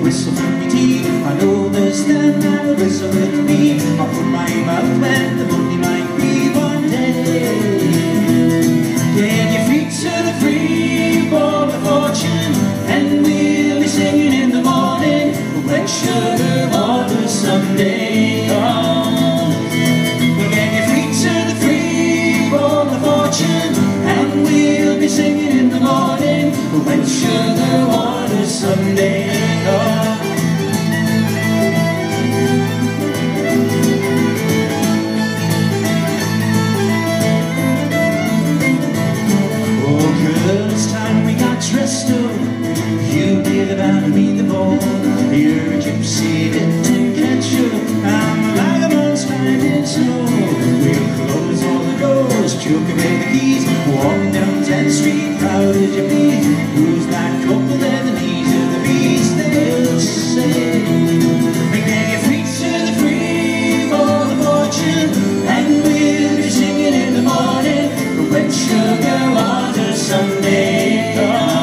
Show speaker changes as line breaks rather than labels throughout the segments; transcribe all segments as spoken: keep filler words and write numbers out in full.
whistle from your teeth. I know there's them that will whistle with me. I'll put my mouth when the money might be one day. Get your feet to the free ball of fortune, and we'll be singing in the morning when sugar water someday comes. We'll get your feet to the free ball of fortune, and we'll be singing in the morning when sugar water someday comes. Dressed up, you did about to be the ball. You're a gypsy, didn't catch you. I'm a vagabond standing slow. We'll close all the doors, choke away the keys. Walking down tenth street, proud as you be. Who's that couple there, the knees of the beast? They'll say, get your feet to the free ball of fortune, and we'll be singing in the morning when sugar water someday comes.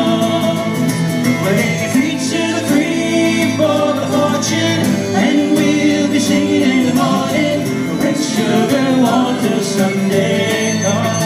And we'll be singing in the morning when sugar water someday comes.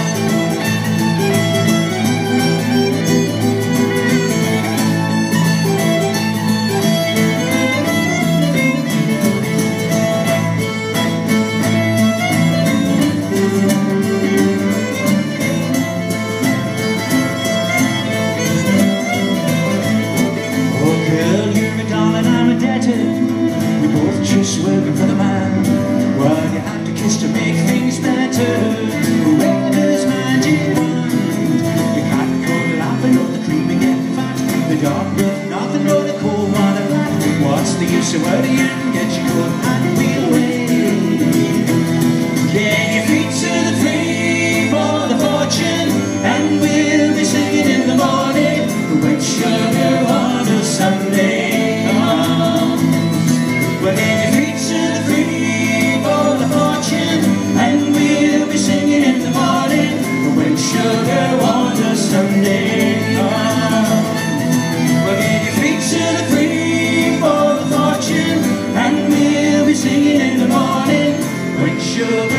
Oh girl, you're a doll and I'm a debtor. We both just working for the man. Well, you have to kiss to make things better. Whoever's magic wand, the cat could laugh and know the cream and getting fat. The dog will nothing know the cold water flat. What's the use of worrying? Get your coat and we'll wait. Get your feet to the free ball of fortune, and we'll be singing in the morning when sugar water someday comes. Well, get your feet to the free ball of fortune, and we'll be singing in the morning when sugar water someday comes. Well, get your feet to the free ball of fortune, and we'll be singing in the morning when sugar